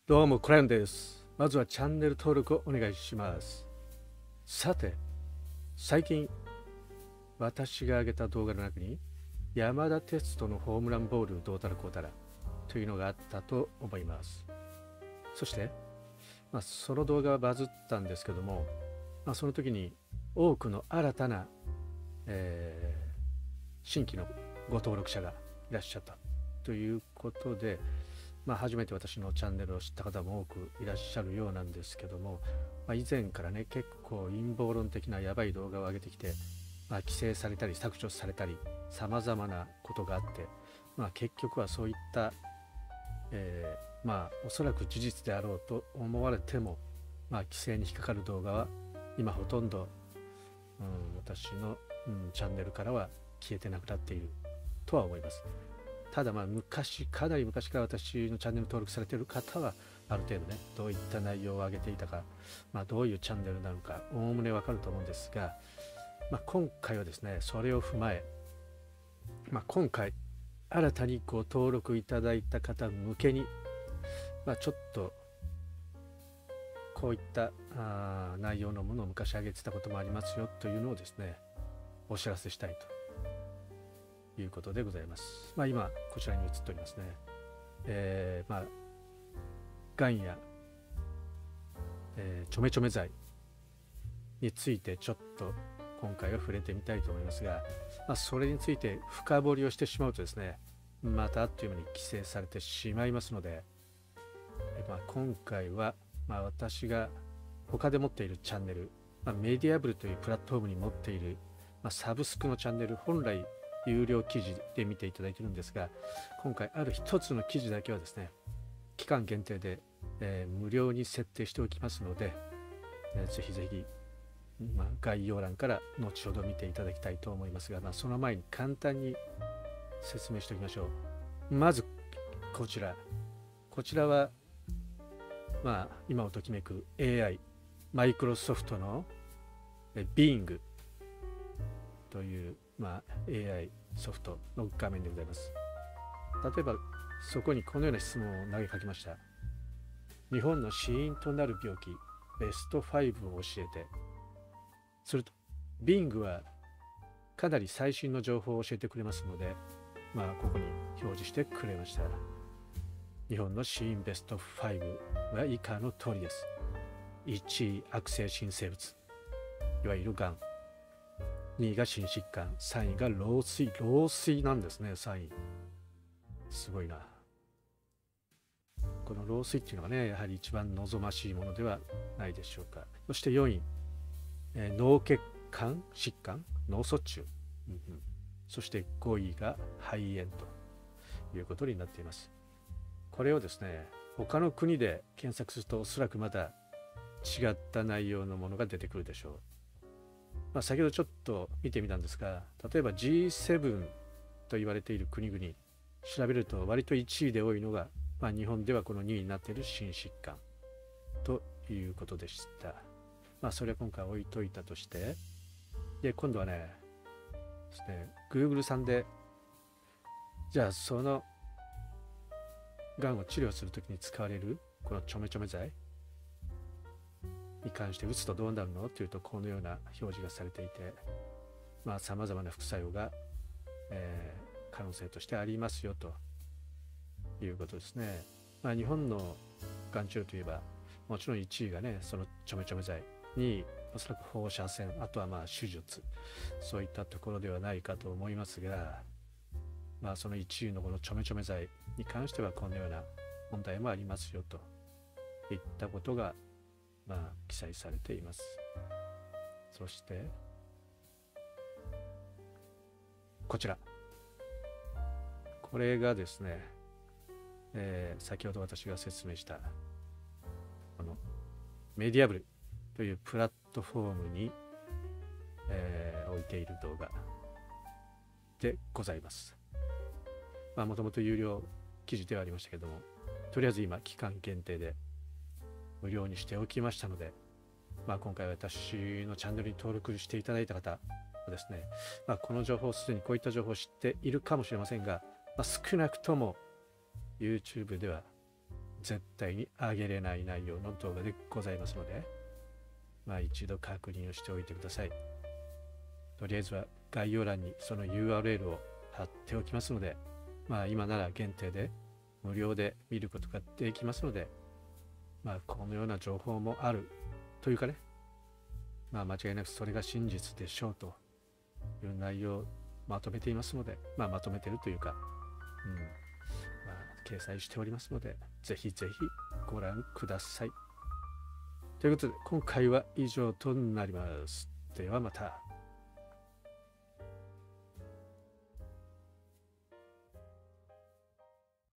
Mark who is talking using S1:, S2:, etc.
S1: どうも、クライアンです。まずはチャンネル登録をお願いします。さて、最近、私が上げた動画の中に、山田哲人のホームランボールどうたらこうたらというのがあったと思います。そして、その動画はバズったんですけども、その時に多くの新たな、新規のご登録者がいらっしゃったということで、初めて私のチャンネルを知った方も多くいらっしゃるようなんですけども、以前からね結構陰謀論的なやばい動画を上げてきて、規制されたり削除されたりさまざまなことがあって、結局はそういった、おそらく事実であろうと思われても、規制に引っかかる動画は今ほとんど、私の、チャンネルからは消えてなくなっているとは思います。ただかなり昔から私のチャンネル登録されている方はある程度ねどういった内容を上げていたか、どういうチャンネルなのかおおむねわかると思うんですが、今回はですねそれを踏まえ、今回新たにご登録いただいた方向けに、ちょっとこういった内容のものを昔上げてたこともありますよというのをですねお知らせしたいということでございます。今こちらに映っておりますね。がんや、ちょめちょめ剤についてちょっと今回は触れてみたいと思いますが、それについて深掘りをしてしまうとですねまたあっという間に規制されてしまいますので、今回は、私が他で持っているチャンネル、メディアブルというプラットフォームに持っている、サブスクのチャンネル、本来有料記事で見ていただいているんですが、今回ある一つの記事だけはですね期間限定で、無料に設定しておきますので、ぜひぜひ、概要欄から後ほど見ていただきたいと思いますが、その前に簡単に説明しておきましょう。まずこちらは、今をときめく AI マイクロソフトの Bing という、AI ソフトの画面でございます。例えばそこにこのような質問を投げかけました。日本の死因となる病気ベスト5を教えて。すると Bing はかなり最新の情報を教えてくれますので、ここに表示してくれました。日本の死因ベスト5は以下の通りです。1位悪性新生物、いわゆるがん。2位が心疾患、3位が老衰なんですね。3位すごいな。この老衰っていうのがねやはり一番望ましいものではないでしょうか。そして4位、脳血管疾患、脳卒中、そして5位が肺炎ということになっています。これをですね他の国で検索するとおそらくまだ違った内容のものが出てくるでしょう。先ほどちょっと見てみたんですが、例えば G7 と言われている国々調べると割と1位で多いのが、日本ではこの2位になっている心疾患ということでした。それは今回置いといたとして、で今度はねGoogle さんでじゃあそのがんを治療するときに使われるこのちょめちょめ剤に関して打つとどうなるのというとこのような表示がされていて、さまざまな副作用が、可能性としてありますよということですね。日本のがん治療といえばもちろん1位がねそのちょめちょめ剤、2位おそらく放射線、あとは手術、そういったところではないかと思いますが、その1位のこのちょめちょめ剤に関してはこのような問題もありますよといったことが記載されています。そしてこちら、これがですね、先ほど私が説明したこのメディアブルというプラットフォームに、置いている動画でございます。もともと有料記事ではありましたけども、とりあえず今期間限定で無料にしておきましたので、今回私のチャンネルに登録していただいた方はですね、この情報すでにこういった情報を知っているかもしれませんが、少なくとも YouTube では絶対に上げれない内容の動画でございますので、一度確認をしておいてください。とりあえずは概要欄にその URL を貼っておきますので、今なら限定で無料で見ることができますので、このような情報もあるというかね、間違いなくそれが真実でしょうという内容をまとめていますので、まとめてるというか、掲載しておりますので、ぜひぜひご覧ください。ということで、今回は以上となります。ではまた。